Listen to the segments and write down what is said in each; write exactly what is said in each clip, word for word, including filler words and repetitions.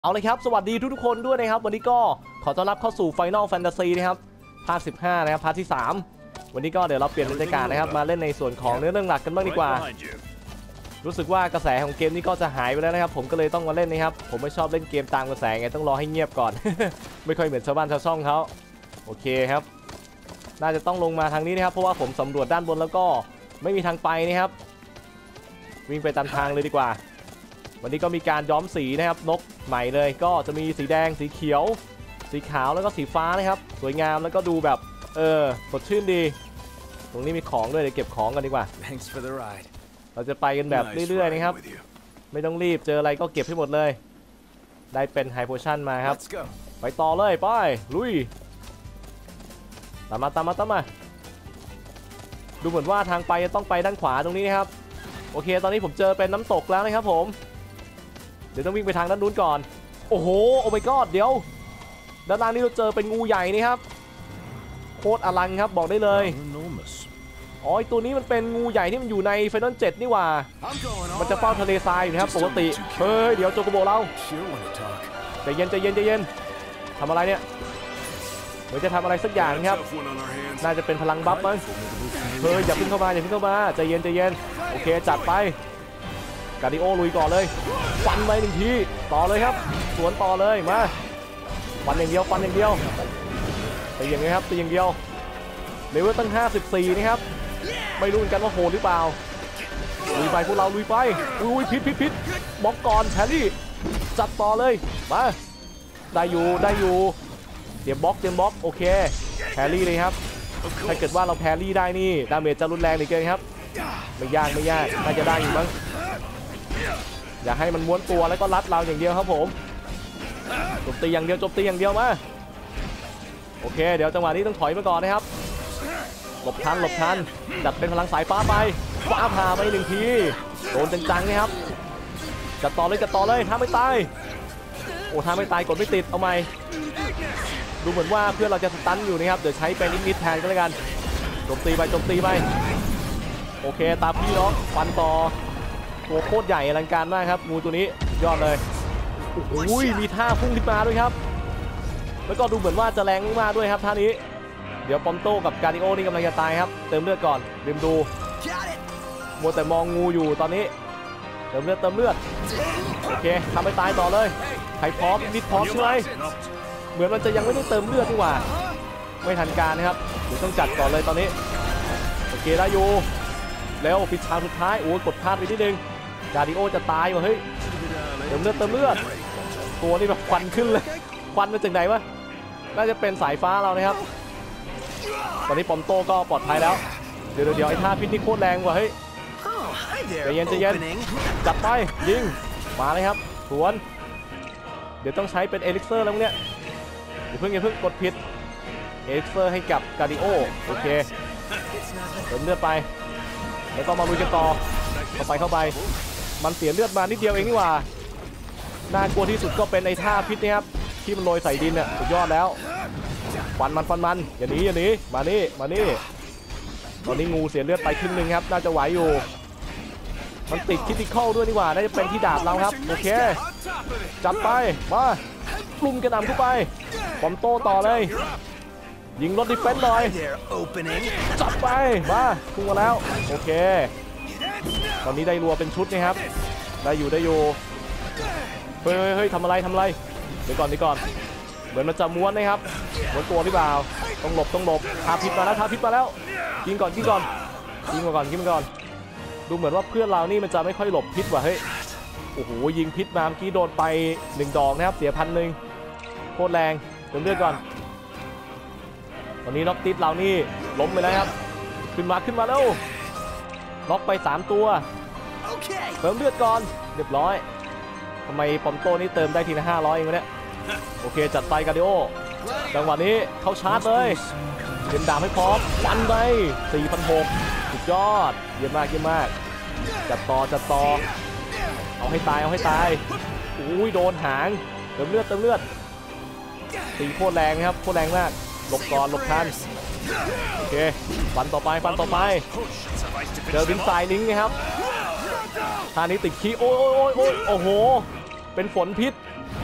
เอาเลยครับสวัสดีทุกๆคนด้วยนะครับวันนี้ก็ขอต้อนรับเข้าสู่ Final Fantasy นะครับภาคสิบห้านะครับพาร์ทที่สามวันนี้ก็เดี๋ยวเราเปลี่ยนบรรยากาศนะครับมาเล่นในส่วนของเนื้อเรื่องหลักกันบ้างดีกว่ารู้สึกว่ากระแสของเกมนี้ก็จะหายไปแล้วนะครับผมก็เลยต้องมาเล่นนะครับผมไม่ชอบเล่นเกมตามกระแสไงต้องรอให้เงียบก่อน ไม่ค่อยเหมือนชาวบ้านชาวช่องเขาโอเคครับน่าจะต้องลงมาทางนี้นะครับเพราะว่าผมสำรวจด้านบนแล้วก็ไม่มีทางไปนะครับวิ่งไปตามทางเลยดีกว่าวันนี้ก็มีการย้อมสีนะครับนกใหม่เลยก็จะมีสีแดงสีเขียวสีขาวแล้วก็สีฟ้านะครับสวยงามแล้วก็ดูแบบเออสดชื่นดีตรงนี้มีของด้วยเดี๋ยวเก็บของกันดีกว่าเราจะไปกันแบบเรื่อยๆนะครับไม่ต้องรีบเจออะไรก็เก็บให้หมดเลยได้เป็นไฮโพชั่นมาครับไปต่อเลยไปลุยตามมาตามมาตามมาดูเหมือนว่าทางไปจะต้องไปด้านขวาตรงนี้นะครับโอเคตอนนี้ผมเจอเป็นน้ำตกแล้วนะครับผมเดี๋ยวต้องวิ่งไปทางด้านนู้นก่อนโอ้โหโอ้ my god เดี๋ยวด้านล่างนี่เราเจอเป็นงูใหญ่นี่ครับโคตรอลังครับบอกได้เลยอ๋อตัวนี้มันเป็นงูใหญ่ที่มันอยู่ใน Final เจ็ดนี่หว่ามันจะเฝ้าทะเลทรายอยู่นะครับปกติเฮ้ยเดี๋ยวโจโกโบเราใจเย็นใจเย็นใจเย็นทำอะไรเนี่ยเหมือนจะทำอะไรสักอย่างครับน่าจะเป็นพลังบัฟมั้งเฮ้ยอย่าเพิ่งเข้ามาอย่าเพิ่งเข้ามาใจเย็นใจเย็นโอเคจัดไปกาดิโอลุยก่อนเลยฟันไปหนึ่งทีต่อเลยครับสวนต่อเลยมาฟันอย่างเดียวฟันอย่างเดียวแต่อย่างนี้ครับแต่อย่างเดียวเลเวลตั้งห้าสิบสี่นะครับไม่รู้เหมือนกันว่าโหดหรือเปล่าลุยไปพวกเราลุยไปอุ้ยพิษพิษพิษบล็อกก่อนแพรรี่จัดต่อเลยมาได้อยู่ได้อยู่เตรียมบล็อกเตรียมบล็อกโอเคแพรรี่เลยครับถ้าเกิดว่าเราแพรรี่ได้นี่ดาเมจจะรุนแรงเหลือเกินครับไม่ยากไม่ยากน่าจะได้อยู่มั้งอย่าให้มันม้วนตัวแล้วก็รัดเราอย่างเดียวครับผมโจมตีอย่างเดียวโจมตีอย่างเดียวมาโอเคเดี๋ยวจังหวะนี้ต้องถอยมาก่อนนะครับหลบทันหลบทันจัดเป็นพลังสายฟ้าไปฟ้าผ่าไปหนึ่งทีโดนจังๆนะครับจัดต่อเลยจัดต่อเลยถ้าไม่ตายโอ้ถ้าไม่ตายกดไม่ติดเอาใหม่ดูเหมือนว่าเพื่อนเราจะสตันอยู่นะครับเดี๋ยวใช้เป็นนิดๆแทนก็แล้วกันโจมตีไปโจมตีไปโอเคตามพี่น้องฟันต่อตัวโคตรใหญ่อลังการมากครับงูตัวนี้ยอดเลยโอ้ยมีท่าพุ่งขึ้นมาด้วยครับแล้วก็ดูเหมือนว่าจะแรงมากด้วยครับท่านี้เดี๋ยวปอมโต้กับการดิโอนี่กำลังจะตายครับเติมเลือดก่อนลืมดูมัวแต่มองงูอยู่ตอนนี้เติมเลือดเติมเลือดโอเคทำให้ตายต่อเลยใครพร้อมนิดพร้อมใช่ไหมเหมือนมันจะยังไม่ได้เติมเลือดดีกว่าไม่ทันการนะครับเดี๋ยวต้องจัดก่อนเลยตอนนี้โอเคได้อยู่แล้วปิดฉากสุดท้ายโอ้กดพลาดไปนิดนึงการดิโอจะตายว่ะเฮ้ยเติมเลือดเติมเลือดตัวนี้แบบควันขึ้นเลยควันมาจากไหนวะน่าจะเป็นสายฟ้าเรานะครับตอนนี้ปอมโต้ก็ปลอดภัยแล้วเดี๋ยวเดี๋ยวไอ้ท่าพิษนี่โคตรแรงว่ะเฮ้ยใจเย็นใจเย็นจับไปยิงมาเลยครับสวนเดี๋ยวต้องใช้เป็นเอลิกเซอร์แล้วเนี่ยอย่าเพิ่งอย่าเพิ่งกดผิดเอลิกเซอร์ให้กับการดิโอโอเคเติมเลือดไปแล้วก็มาลุยกันต่อเข้าไปเข้าไปมันเสียเลือดมานิดเดียวเองนี่หว่าน่ากลัวที่สุดก็เป็นไอ้ท่าพิษนะครับที่มันโรยใส่ดินเนี่ยสุดยอดแล้วฟันมันฟันมันอย่าหนีอย่าหนีมานี่มานี่ตอนนี้งูเสียเลือดไปครึ่งหนึ่งครับน่าจะไหวอยู่มันติดคิติคอลด้วยนี่หว่าน่าจะเป็นที่ดาบเราครับโอเคจัดไปมาปลุมกระหน่ำเข้าไปปอมโต้ต่อเลยยิงรถดิเฟนส์หน่อยจับไปมาพุ่งมาแล้วโอเคตอนนี้ได้รัวเป็นชุดนะครับได้อยู่ได้อยู่เฮ้ยเฮ้ยทำอะไรทำอะไรเดี๋ยวก่อนเดี๋ยวก่อนเหมือนมันจะม้วนนะครับม้วนตัวหรือเปล่าต้องหลบต้องหลบทาพิษมาแล้วทาพิษมาแล้วยิงก่อนยิงก่อนยิงมาก่อนยิงมาก่อนดูเหมือนว่าเพื่อนเรานี่มันจะไม่ค่อยหลบพิษว่ะเฮ้ยโอ้โหยิงพิษมาเมื่อกี้โดนไปหนึ่งดอกนะครับเสียพันหนึ่งโคตรแรงเติมเลือดก่อนตอนนี้น็อกติดเรานี่ล้มไปแล้วครับขึ้นมาขึ้นมาแล้วน็อกไปสามตัวเติมเลือดก่อนเรียบร้อยทำไมปอมโต้นี่เติมได้ทีละห้าร้อยเองวะเนี่ยโอเคจัดไปการดิโอจังหวะนี้เข้าชาร์จเลยเล่นดาบให้พร้อมฟันไป สี่พันหกร้อย สุดยอดเยี่ยมมากเยี่ยมมากจัดต่อจัดต่อเอาให้ตายเอาให้ตายอุ้ยโดนหางเติมเลือดเติมเลือดตีโคตรแรงนะครับโคตรแรงมากหลบก่อนหลบทันโอเคฟันต่อไปฟันต่อไปเจอดินทรายลิงนะครับท่านี้ติดขี้โอ้ยโอ้ยโอ้ยโอ้โหเป็นฝนพิษ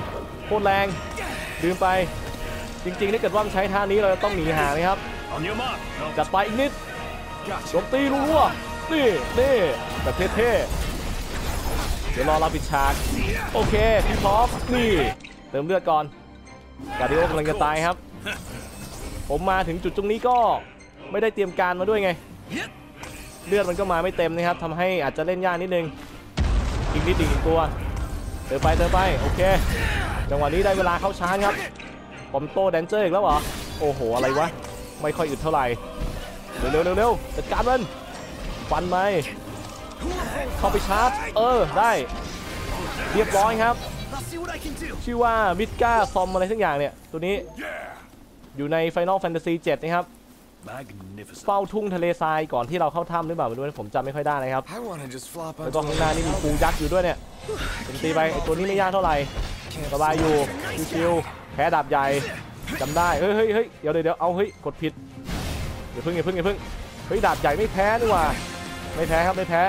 โคตรแรงลืมไปจริงๆถ้าเกิดว่ามันใช้ท่านี้เราต้องหนีห่างนะครับจัดไปอีกนิดโจมตีรัวๆนี่นี่แบบเท่ๆเดี๋ยวรอเราปิดฉากโอเคพี่พร้อมนี่เติมเลือดก่อนกาดิโอกำลังจะตายครับผมมาถึงจุดตรงนี้ก็ไม่ได้เตรียมการมาด้วยไงเลือดมันก็มาไม่เต็มนะครับทำให้อาจจะเล่นยากนิดนึงอีกนิดอีกตัวเติมไปเติมไปโอเคจังหวะนี้ได้เวลาเข้าชาร์จครับปอมโต้แดนเจอร์อีกแล้วเหรอโอ้โหอะไรวะไม่ค่อยอึดเท่าไหร่เร็วเร็วเร็วเร็วจัดการมันฟันไปเข้าไปชาร์จเออได้เรียบร้อยครับชื่อว่ามิดก้าซอมอะไรทั้งอย่างเนี่ยตัวนี้อยู่ใน Final Fantasy เจ็ดนะครับเฝ้าทุ่งทะเลทรายก่อนที่เราเข้าถ้ำหรือเปล่าไม่รู้ผมจำไม่ค่อยได้นะครับแล้วก็ข้างหน้านี่มีปูยักษ์อยู่ด้วยเนี่ยตีไปไอตัวนี้ไม่ยากเท่าไหร่สบายอยู่ชิวๆแพ้ดาบใหญ่จำได้เฮ้ยเฮ้ยเฮ้ยเดี๋ยวเดี๋ยวเอาเฮ้ยกดผิดอย่าพึ่งอย่าพึ่งอย่าพึ่งเฮ้ยดาบใหญ่ไม่แพ้นี่หว่าไม่แพ้ครับไม่แพ้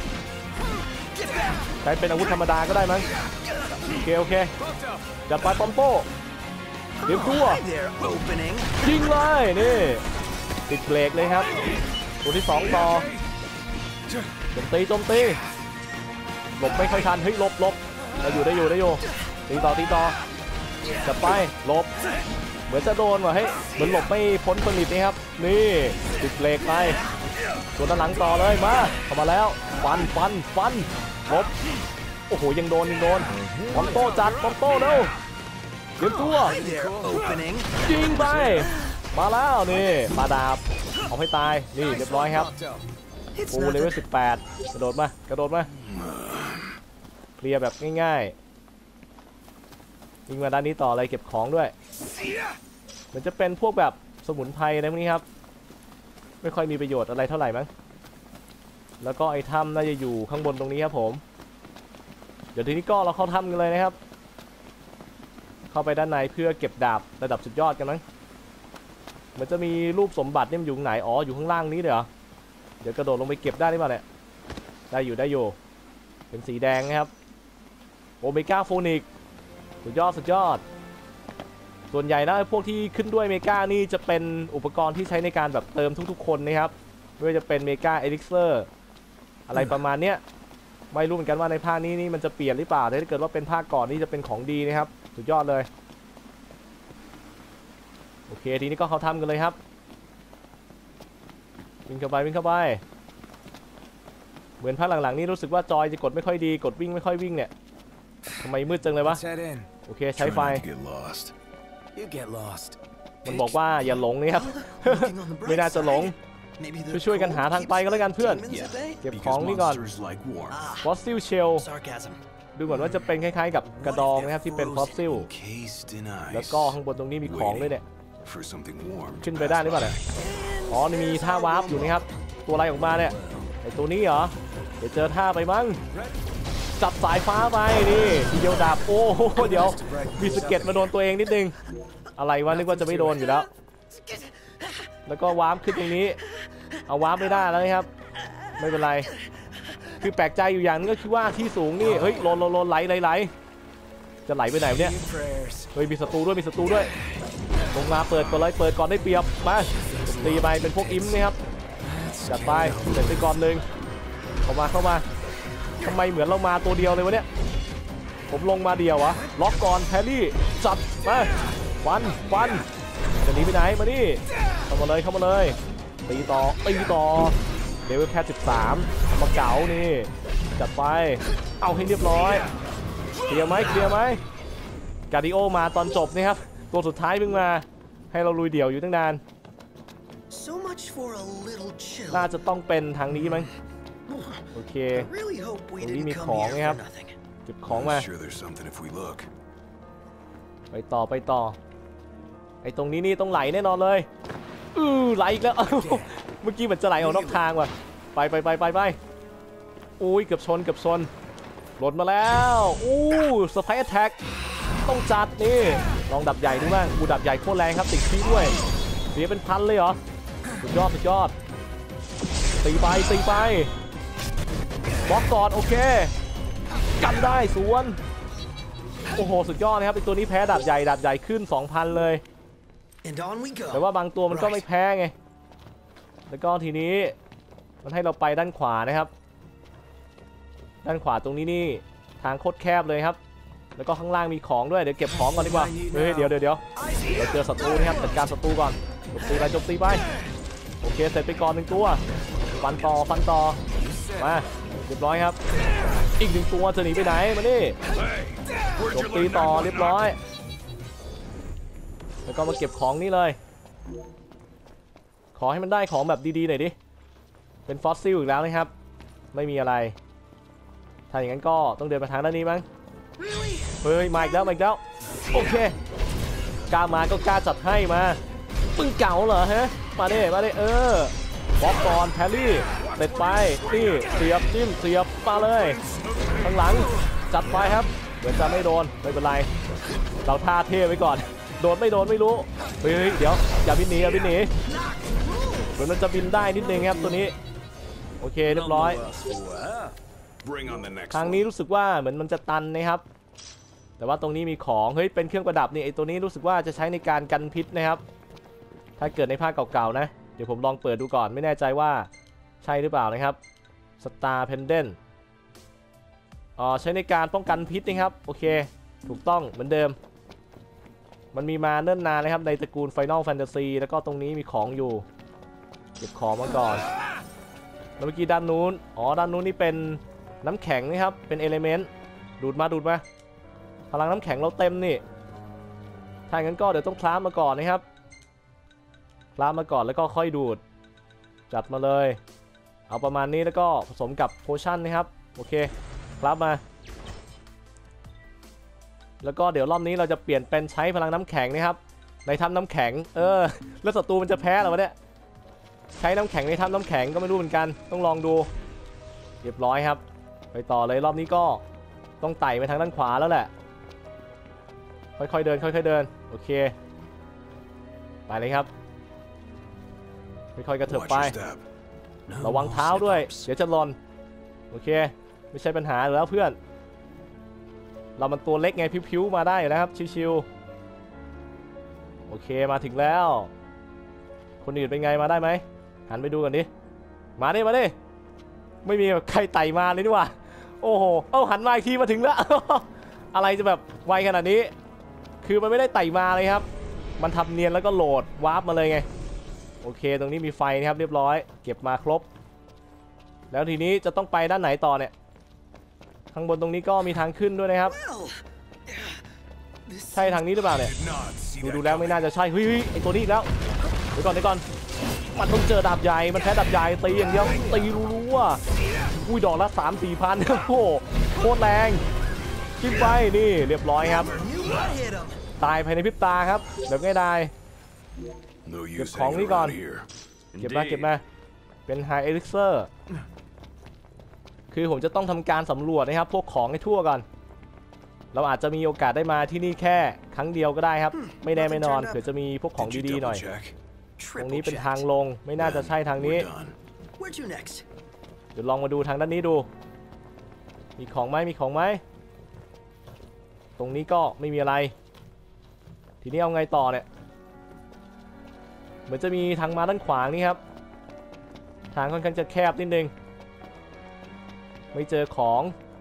ใช้เป็นอาวุธธรรมดาก็ได้มั้งโอเคโอเคจัดไปปอมโป้เดี๋ยวตัวยิงเลยนี่ติดเบรกเลยครับตัวที่สองต่อโจมตีโจมตีหลบไม่ค่อยทันเฮ้ยหลบหลบได้อยู่ได้อยู่ได้อยู่ตีต่อตีต่อจับไปหลบเหมือนจะโดนว่ะเฮ้ยเหมือนหลบไม่พ้นสนิทนี่ครับนี่ติดเบรกไปตัวด้านหลังต่อเลยมาเข้ามาแล้วฟันฟันฟันหลบโอ้โหยังโดนยังโดนปอมโต้จัดปอมโต้เร็วเตรียมตัวยิงไปมาแล้วนี่ปาดาบเอาให้ตายนี่เรียบร้อยครับปูเลเวลสิบแปดกระโดดมากระโดดมาเคลียร์แบบง่ายๆยิงมาด้านนี้ต่ออะไรเก็บของด้วยมันจะเป็นพวกแบบสมุนไพรอะไรพวกนี้ครับไม่ค่อยมีประโยชน์อะไรเท่าไหร่มั้งแล้วก็ไอ้ถ้ำน่าจะอยู่ข้างบนตรงนี้ครับผมเดี๋ยวทีนี้ก็เราเข้าถ้ำกันเลยนะครับเข้าไปด้านในเพื่อเก็บดาบระดับสุดยอดกันมั้งมันจะมีรูปสมบัติเนี่ยอยู่ไหนอ๋ออยู่ข้างล่างนี้เดี๋ยวเดี๋ยวกระโดดลงไปเก็บได้หรือเปล่าเนี่ยได้อยู่ได้อยู่เป็นสีแดงนะครับโอเมก้าโฟนิกสุดยอดสุดยอดส่วนใหญ่นะพวกที่ขึ้นด้วยเมกานี่จะเป็นอุปกรณ์ที่ใช้ในการแบบเติมทุกๆคนนะครับไม่ว่าจะเป็นเมกาเอลิกเซอร์อะไรประมาณเนี้ยไม่รู้เหมือนกันว่าในภาคนี้นี่มันจะเปลี่ยนหรือเปล่าแต่ถ้าเกิดว่าเป็นภาคก่อนนี่จะเป็นของดีนะครับสุดยอดเลยโอเคทีนี้ก็เข้าทำกันเลยครับวิ่งเข้าไปวิ่งเข้าไปเหมือนภาคหลังๆนี้รู้สึกว่าจอยจะกดไม่ค่อยดีกดวิ่งไม่ค่อยวิ่งเนี่ยทำไมมืดจังเลยวะโอเคใช้ไฟมันบอกว่าอย่าหลงนี่ครับ ไม่น่าจะหลงช่วยๆกันหาทางไปก็แล้วกันเพื่อนเก็บของนี่ก่อนฟอสซิลเชลดูเหมือนว่าจะเป็นคล้ายๆกับกระดองนะครับที่เป็นฟอสซิลแล้วก็ข้างบนตรงนี้มีของด้วยเนี่ยขึ้นไปได้หรือเปล่าเนี่ยอ๋อนี่มีท่าวาร์ปอยู่นี่ครับตัวอะไรออกมาเนี่ยไอตัวนี้เหรอเดี๋ยวเจอท่าไปมั้งจับสายฟ้าไปนี่ทีเดียวดาบโอ้โหเดี๋ยวมีสเก็ตมาโดนตัวเองนิดนึงอะไรวะนึกว่าจะไม่โดนอยู่แล้วแล้วก็วาร์ปขึ้นตรงนี้เอาวาร์ปไม่ได้แล้วนะครับไม่เป็นไรคือแปลกใจอยู่อย่างนึงก็คือว่าที่สูงนี่เฮ้ยโลนโลนโลนไหลไหลไหลจะไหลไปไหนเนี่ยเฮ้ยมีศัตรูด้วยมีศัตรูด้วยลงมาเปิดก่อนเลยเปิดก่อนได้เปรียบมาตีไปเป็นพวกอิมนะครับจัดไปเสร็จไปก่อนหนึ่งเข้ามาเข้ามาทำไมเหมือนเรามาตัวเดียวเลยวะเนี่ยผมลงมาเดียววะล็อกก่อนแพรรี่จัดมาฟันฟันจะหนีไปไหนมานี่เข้ามาเลยเข้ามาเลยตีต่อตีต่อเลเวลแค่สิบสามมาเก๋านี่จัดไปเอาให้เรียบร้อยเคลียร์ไหมเคลียร์ไหมกาดิโอมาตอนจบนี่ครับตัวสุดท้ายเพิ่งมาให้เราลุยเดี่ยวอยู่ตั้งนานน่าจะต้องเป็นทางนี้มั้งโอเคตรงนี้มีของนะครับเก็บของมาไปต่อไปต่อไอ้ตรงนี้นี่ต้องไหลแน่นอนเลยอือไหลอีกแล้วเมื่อกี้เหมือนจะไหลออกนอกทางว่ะไปไปไปไปไปอุ้ยเกือบชนเกือบชนหล่นมาแล้วอู้สไปร์แอทแทกต้องจัดนี่ลองดับใหญ่ดูบ้างอูดับใหญ่โคตรแรงครับติดขี้ด้วยเสียเป็นพันเลยเหรอสุดยอดสุดยอดตีไปตีไปบล็อกก่อนโอเคกันได้สวนโอ้โหสุดยอดนะครับไอตัวนี้แพ้ดาบใหญ่ดาบใหญ่ขึ้น สองพัน เลยแต่ว่าบางตัวมันก็ไม่แพ้ไงแล้วก็ทีนี้มันให้เราไปด้านขวานะครับด้านขวาตรงนี้นี่ทางโคตรแคบเลยครับแล้วก็ข้างล่างมีของด้วยเดี๋ยวเก็บของก่อนดีกว่าเฮ้ยเดี๋ยวเดี๋ยวเดี๋ยวเราเจอศัตรูนะครับจัดการศัตรูก่อนโจมตีไปโจมตีไปโอเคเสร็จไปก่อนหนึ่งตัวฟันต่อฟันต่อมาเรียบร้อยครับอีกหนึ่งตัวจะหนีไปไหนมาดิโจมตีต่อเรียบร้อยแล้วก็มาเก็บของนี่เลยขอให้มันได้ของแบบดีๆหน่อยดิเป็นฟอสซิลอีกแล้วนะครับไม่มีอะไรถ้าอย่างนั้นก็ต้องเดินไปทางด้านนี้มั้งเฮ้ยมาอีกแล้วมาอีกแล้วโอเคกล้ามาก็กล้าจัดให้มาปึ้งเก๋าเหรอฮะมาดิมาดิเออบล็อกก่อนแพรรี่เด็ดไปนี่เสียบจิ้มเสียบมาเลยข้างหลังจัดไปครับเหมือนจะไม่โดนไม่เป็นไรเราท่าเท่ไว้ก่อนโดนไม่โดนไม่รู้เฮ้ยเดี๋ยวอย่าบินหนีอย่าบินหนีเหมือนมันจะบินได้นิดนึงครับตัวนี้โอเคเรียบร้อยทางนี้รู้สึกว่าเหมือนมันจะตันนะครับแต่ว่าตรงนี้มีของเฮ้ยเป็นเครื่องประดับนี่ไอตัวนี้รู้สึกว่าจะใช้ในการกันพิษนะครับถ้าเกิดในภาคเก่าๆนะเดี๋ยวผมลองเปิดดูก่อนไม่แน่ใจว่าใช่หรือเปล่านะครับ Star Pendant อ๋อใช้ในการป้องกันพิษนะครับโอเคถูกต้องเหมือนเดิมมันมีมาเนิ่นนานเลยครับในตระกูล Final Fantasy แล้วก็ตรงนี้มีของอยู่เก็บของมาก่อนแล้วเมื่อกี้ด้านนู้นอ๋อด้านนู้นนี่เป็นน้ำแข็งนะครับเป็นเอลิเมนต์ดูดมาดูดมาพลังน้ำแข็งเราเต็มนี่ถ้าอย่างนั้นก็เดี๋ยวต้องคล้ามาก่อนนะครับคล้ามาก่อนแล้วก็ค่อยดูดจัดมาเลยเอาประมาณนี้แล้วก็ผสมกับโพชั่นนะครับโอเคคล้ามาแล้วก็เดี๋ยวรอบนี้เราจะเปลี่ยนเป็นใช้พลังน้ำแข็งนะครับในถ้ำน้ำแข็งเออแล้วศัตรูมันจะแพ้หรอวะเนี่ยใช้น้ำแข็งในถ้ำน้ำแข็งก็ไม่รู้เหมือนกันต้องลองดูเรียบร้อยครับไปต่อเลยรอบนี้ก็ต้องไต่ไปทางด้านขวาแล้วแหละค่อยๆเดินค่อยๆเดินโอเคไปเลยครับค่อยๆกระเถิบไประวังเท้าด้วยเดี๋ยวจะหล่นโอเคไม่ใช่ปัญหาแล้วเพื่อนเรามันตัวเล็กไงพิ้วๆมาได้นะครับชิวๆโอเคมาถึงแล้วคนอื่นเป็นไงมาได้ไหมหันไปดูกันดิมาดิมาดิไม่มีใครไต่มาเลยดีกว่าโอ้โหเอ้าหันมาอีกทีมาถึงแล้ว อะไรจะแบบไวขนาดนี้คือมันไม่ได้ไต่มาเลยครับมันทำเนียนแล้วก็โหลดวาร์ปมาเลยไงโอเคตรงนี้มีไฟนะครับเรียบร้อยเก็บมาครบแล้วทีนี้จะต้องไปด้านไหนต่อเนี่ยข้างบนตรงนี้ก็มีทางขึ้นด้วยนะครับใช่ทางนี้หรือเปล่าเนี่ยดูดูแล้วไม่น่าจะใช่เฮ้ยไอตัวนี้อีกแล้วเดี๋ยวก่อนเดี๋ยวก่อนมันต้องเจอดาบใหญ่มันแพ้ดาบใหญ่ตีอย่างเดียวตีรู้ๆว่าอุ้ยดอกละสามสี่พันโอ้โหโคตรแรงจิ้มไปนี่เรียบร้อยครับตายภายในพริบตาครับแบบง่ายดายเก็บของนี่ก่อนเก็บมาเก็บมาเป็นไฮเอลิกเซอร์คือผมจะต้องทำการสำรวจนะครับพวกของให้ทั่วก่อนเราอาจจะมีโอกาสได้มาที่นี่แค่ครั้งเดียวก็ได้ครับไม่แน่ไม่นอนเผื่อจะมีพวกของดีๆหน่อยตรงนี้เป็นทางลงไม่น่าจะใช่ทางนี้เดี๋ยวลองมาดูทางด้านนี้ดูมีของไหมมีของไหมตรงนี้ก็ไม่มีอะไรทีนี้เอาไงต่อเนี่ยเหมือนจะมีทางมาด้านขวานี่ครับทางค่อนข้างจะแคบนิดนึงไม่เจอของ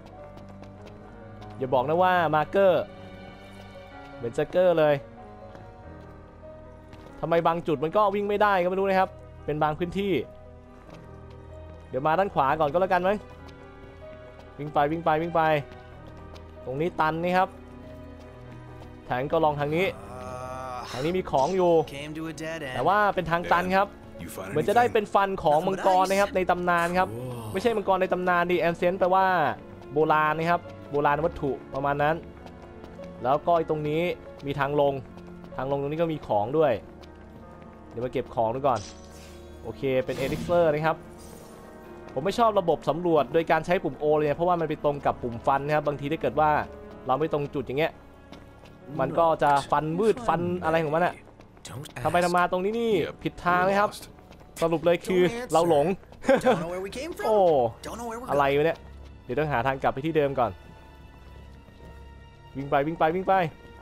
อย่าบอกนะว่ามาร์เกอร์เหมือนจะเกอร์เลยทำไมบางจุดมันก็วิ่งไม่ได้ก็ไม่รู้นะครับเป็นบางพื้นที่เดี๋ยวมาด้านขวาก่อนก็แล้วกันไหมวิ่งไปวิ่งไปวิ่งไปตรงนี้ตันนี่ครับแทงก็ลองทางนี้ทางนี้มีของอยู่แต่ว่าเป็นทางตันครับเหมือนจะได้เป็นฟันของมังกรนะครับในตำนานครับไม่ใช่มังกรในตำนานดิแอนเซนต์แปลว่าโบราณนะครับโบราณวัตถุประมาณนั้นแล้วก็ตรงนี้มีทางลงทางลงตรงนี้ก็มีของด้วยเดี๋ยวมาเก็บของดูก่อนโอเคเป็นเอลิกเซอร์นะครับผมไม่ชอบระบบสำรวจโดยการใช้ปุ่ม O เลยเพราะว่ามันไปตรงกับปุ่มฟันนะครับบางทีถ้าเกิดว่าเราไม่ตรงจุดอย่างเงี้ยมันก็จะฟันมืดฟันอะไรของมันอะทำไปทำมาตรงนี้นี่ผิดทางเลยครับสรุปเลยคือเราหลง โอ้อะไรวะเนี่ยเดี๋ยวต้องหาทางกลับไปที่เดิมก่อนวิ่งไปวิ่งไปวิ่งไป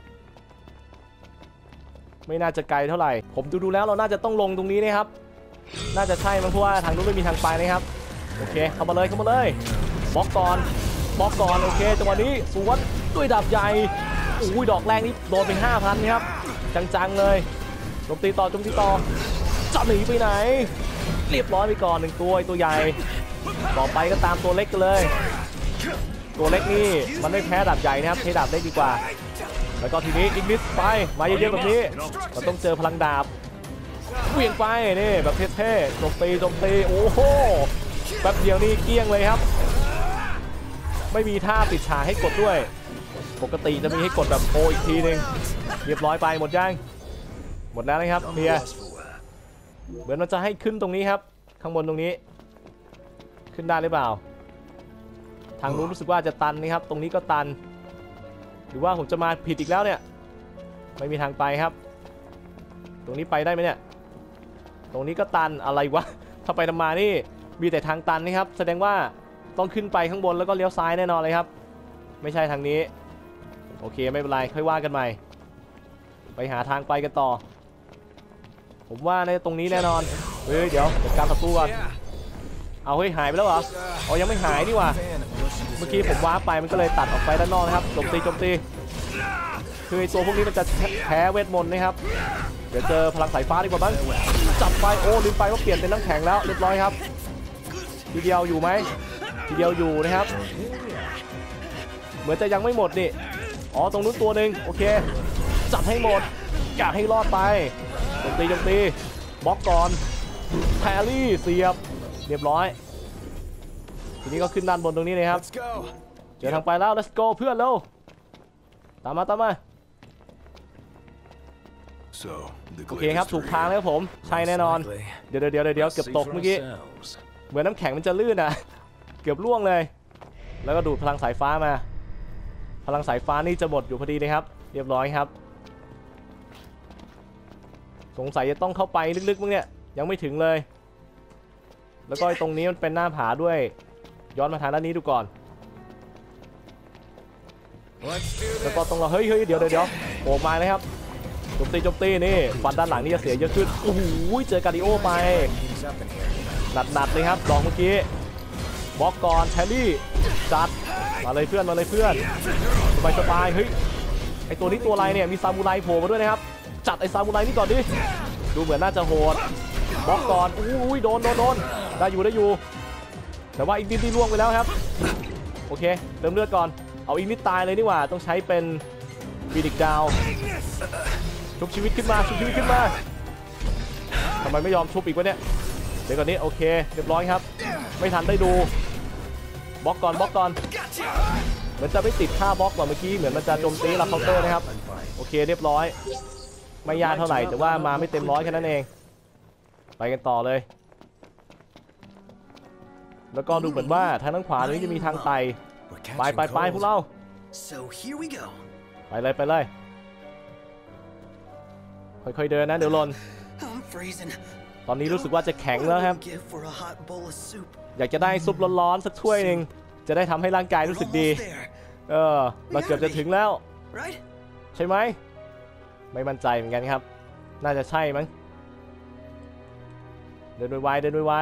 ไม่น่าจะไกลเท่าไหร่ผมดูดูแล้วเราน่าจะต้องลงตรงนี้นะครับน่าจะใช่มั้งเพราะว่าทางนู้นไม่มีทางไปนะครับโอเคเข้ามาเลยเข้ามาเลยบล็อกก่อนบล็อกก่อนโอเคจังหวะนี้สวนด้วยดาบใหญ่อุ้ยดอกแรกนี้โดนไป ห้าพัน นะครับจังๆเลยโจมตีต่อโจมตีต่อจะหนีไปไหนเรียบร้อยไปก่อนหนึ่งตัวตัวใหญ่ต่อไปก็ตามตัวเล็กกันเลยตัวเล็กนี่มันไม่แพ้ดาบใหญ่นะครับใช้ดาบเล็กดีกว่าแล้วก็ทีนี้อีกนิดไปมาเยอะๆแบบนี้เราต้องเจอพลังดาบเวียงไปนี่แบบเท่ๆโจมตีโจมตีโอ้โหแป๊บเดียวนี่เกลี้ยงเลยครับไม่มีท่าปิดฉากให้กดด้วยปกติจะมีให้กดแบบโออีกทีนึงเรียบร้อยไปหมดยังหมดแล้วนะครับเบียร์เหมือนมันจะให้ขึ้นตรงนี้ครับข้างบนตรงนี้ขึ้นได้หรือเปล่าทางนู้นรู้สึกว่าจะตันนะครับตรงนี้ก็ตันหรือว่าผมจะมาผิดอีกแล้วเนี่ยไม่มีทางไปครับตรงนี้ไปได้ไหมเนี่ยตรงนี้ก็ตันอะไรวะถ้าไปทำมานี่มีแต่ทางตันนะครับแสดงว่าต้องขึ้นไปข้างบนแล้วก็เลี้ยวซ้ายแน่นอนเลยครับไม่ใช่ทางนี้โอเคไม่เป็นไรค่อยว่ากันใหม่ไปหาทางไปกันต่อผมว่าในตรงนี้แน่นอนเฮ้ยเดี๋ยวจัดการศัตรูก่อนเอาเฮ้ยหายไปแล้วเหรออ๋อยังไม่หายนี่หว่าเมื่อกี้ผมว้าไปมันก็เลยตัดออกไปด้านนอกนะครับโจมตีโจมตีคือตัวพวกนี้มันจะแพ้เวทมนต์นะครับเดี๋ยวเจอพลังสายฟ้าดีกว่าบ้างจับไปโอ้ลืมไปว่าเปลี่ยนเป็นน้ำแข็งแล้วเรียบร้อยครับทีเดียวอยู่ไหมทีเดียวอยู่นะครับเหมือนจะยังไม่หมดนี่อ๋อตรงนู้นตัวหนึ่งโอเคจับให้หมดอยากให้รอดไปโจมตีโจมตีบล็อกก่อนแพรรี่เสียบเรียบร้อยทีนี้ก็ขึ้นด้านบนตรงนี้เลยครับเจอทางไปแล้ว let's go เพื่อนเร็วตามมาตามมาโอเคครับถูกทางแล้วผมใช่แน่นอนเดี๋ยวเดี๋ยวเดี๋ยวเกือบตกเมื่อกี้เหมือนน้ำแข็งมันจะลื่นอ่ะเกือบล่วงเลยแล้วก็ดูดพลังสายฟ้ามาพลังสายฟ้านี่จะหมดอยู่พอดีนะครับเรียบร้อยครับสงสัยจะต้องเข้าไปลึกๆมั้งเนี่ยยังไม่ถึงเลยแล้วก็ตรงนี้มันเป็นหน้าผาด้วยย้อนมาทางด้านนี้ดูก่อนแล้วก็ตรงเราเฮ้ยเฮ้ยเดี๋ยวเดี๋ยวเดี๋ยวโผล่มาเลยครับโจมตีโจมตีนี่ฟันด้านหลังนี่จะเสียเยอะขึ้นโอ้โหเจอการดิโอไปหนัดๆเลยครับดอกเมื่อกี้บล็อกก่อนแทลลี่จัดมาเลยเพื่อนมาเลยเพื่อนสบายสบายเฮ้ยไอตัวนี้ตัวอะไรเนี่ยมีซามูไรโผล่มาด้วยนะครับจัดไอซามูไรนี่ก่อนดิดูเหมือนน่าจะโหดบล็อกก่อนอุ้ยโดนโดนโดนได้อยู่ได้อยู่แต่ว่าอีกนิดที่ล่วงไปแล้วครับโอเคเติมเลือดก่อนเอาอีกนิดตายเลยนี่หว่าต้องใช้เป็นฟีนิกซ์ดาวชุบชีวิตขึ้นมาชุบชีวิตขึ้นมาทำไมไม่ยอมชุบอีกวะเนี่ยเดี๋ยวก่อนนี้โอเคเรียบร้อยครับไม่ทันได้ดูบล็อกก่อนบล็อกก่อนเหมือนจะไม่ติดท่าบล็อกกว่าเมื่อกี้เหมือนมันจะโจมตีรับเคาน์เตอร์นะครับโอเคเรียบร้อยไม่ยากเท่าไหร่แต่ว่ามาไม่เต็มร้อยแค่นั้นเองไปกันต่อเลยแล้วก็ดูเหมือนว่าทางด้านขวานี้จะมีทางไต่ไปไปไปพวกเราไปเลยไปเลยค่อยๆเดินนะเดี๋ยวหล่นตอนนี้รู้สึกว่าจะแข็งแล้วครับอยากจะได้ซุปร้อนๆสักถ้วยหนึ่งจะได้ทำให้ร่างกายรู้สึกดีเออเราเกือบจะถึงแล้วใช่ไหมไม่มั่นใจเหมือนกันครับน่าจะใช่มั้งเดินไวๆเดินไว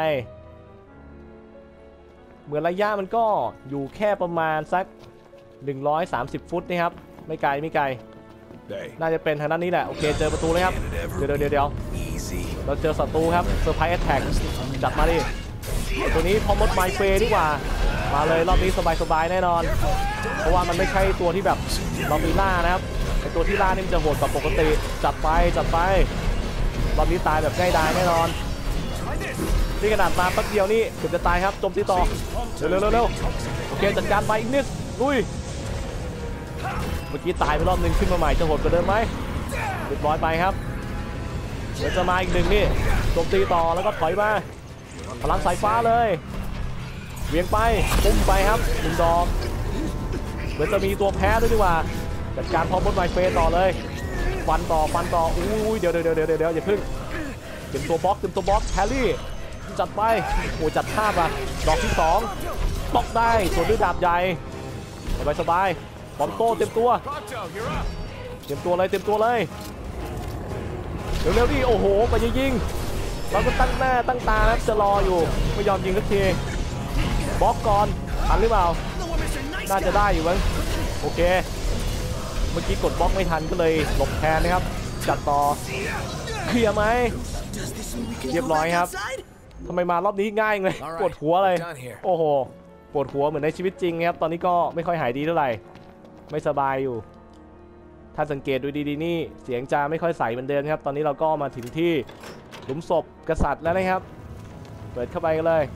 ๆเหมือนระยะมันก็อยู่แค่ประมาณสักหนึ่งร้อยสามสิบฟุตนะครับไม่ไกลไม่ไกลน่าจะเป็นทางด้านนี้แหละโอเคเจอประตูเลยครับเดี๋ยวเดี๋ยวเดี๋ยวเราเจอศัตรูครับเซอร์ไพรส์แอตแทกจัดมาดิตัวนี้พอมดไมเฟย์ดีกว่ามาเลยรอบนี้สบายๆแน่นอนเพราะว่ามันไม่ใช่ตัวที่แบบเรามีล่านะครับไอตัวที่ล่านี่มันจะโหดกว่าปกติจัดไปจัดไปรอบนี้ตายแบบง่ายดายแน่นอนนี่ขนาดมาแป๊บเดียวนี่เกือบจะตายครับโจมตีต่อเร็วเร็วเร็วโอเคจัดการไปอีกนิดลุยเมื่อกี้ตายไปรอบนึงขึ้นมาใหม่จะโหดกว่าเดิมไหมเรียบร้อยไปครับเดี๋ยวจะมาอีกหนึ่งนี่โจมตีต่อแล้วก็ถอยมาพลังสายฟ้าเลยเวียงไปปุ้มไปครับหนึ่งดอกเหมือนจะมีตัวแพ้ด้วยดีกว่าจัดการพอมดไมเฟย์ต่อเลยฟันต่อฟันต่ออุ้ยเดี๋ยวเดี๋ยวเดี๋ยวเดี๋ยวเดี๋ยวอย่าพึ่งเต็มตัวบล็อกเต็มตัวบล็อกแฮร์รี่จัดไปโอ้จัดภาพอ่ะดอกที่สองบล็อกได้ส่วนด้วยดาบใหญ่สบายสบายเฮ้ยเฮ้ยเดี๋ยวเดี๋ยวเดี๋ยวเดี๋ยวอย่าพึ่งเต็มตัวบล็อกแฮร์รี่จัดไปโอ้จัดภาพอ่ะดอกที่สองบล็อกได้ส่วนด้วยดาบใหญ่สบายสบายบอมโต้เต็มตัวเต็มตัวเลยเต็มตัวเลยเร็วๆดิโอ้โหไปยิงเราก็ตั้งหน้าตั้งตานะจะรออยู่ไม่ยอมยิงสักทีบล็อกก่อนทันหรือเปล่าน่าจะได้อยู่มั้งโอเคเมื่อกี้กดบล็อกไม่ทันก็เลยหลบแทนนะครับจัดต่อเคลียร์ไหมเรียบร้อยครับทำไมมารอบนี้ง่ายเลยปวดหัวเลยโอ้โหปวดหัวเหมือนในชีวิตจริงครับตอนนี้ก็ไม่ค่อยหายดีเท่าไหร่ไม่สบายอยู่ถ้าสังเกตดูดีๆนี่เสียงจะไม่ค่อยใสเหมือนเดิมครับตอนนี้เราก็มาถึงที่หลุมศพกษัตริย์แล้วนะครับเปิดเข้าไปกันเลย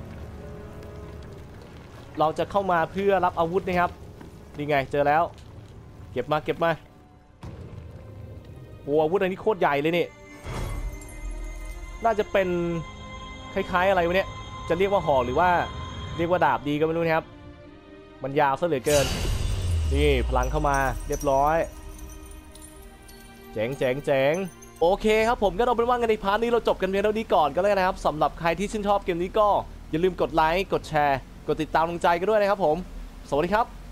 เราจะเข้ามาเพื่อรับอาวุธนะครับนี่ไงเจอแล้วเก็บมาเก็บมาโอ้อาวุธอันนี้โคตรใหญ่เลยนี่น่าจะเป็นคล้ายๆอะไรวะเนี่ยจะเรียกว่าหอกหรือว่าเรียกว่าดาบดีก็ไม่รู้นะครับมันยาวซะเหลือเกินนี่พลังเข้ามาเรียบร้อยเจ๋งเจ๋งเจ๋งโอเคครับผมก็เอาเป็นว่ากันในพาร์ทนี้เราจบกันเพียงเท่านี้ก่อนก็แล้วนะครับสำหรับใครที่ชื่นชอบเกมนี้ก็อย่าลืมกดไลค์กดแชร์กดติดตามกำลังใจกันด้วยนะครับผมสวัสดีครับ